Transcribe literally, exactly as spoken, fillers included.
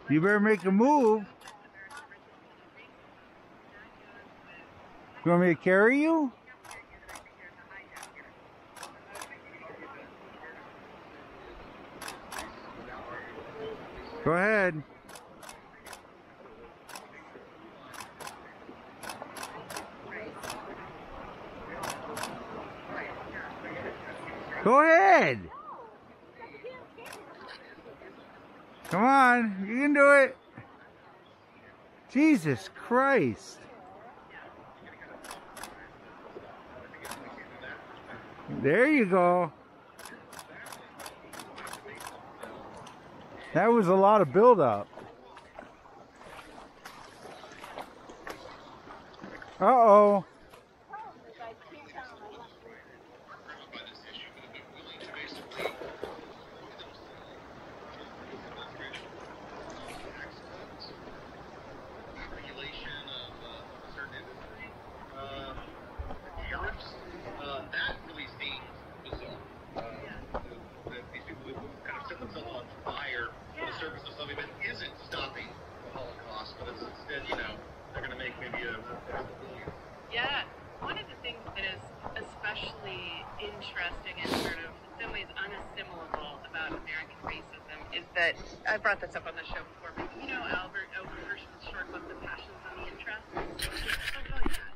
You better make a move. You want me to carry you? Go ahead. Go ahead. Come on, you can do it. Jesus Christ. There you go. That was a lot of build-up. Uh-oh. Yeah, one of the things that is especially interesting and sort of in some ways unassimilable about American racism is that I brought this up on the show before, but you know Albert O.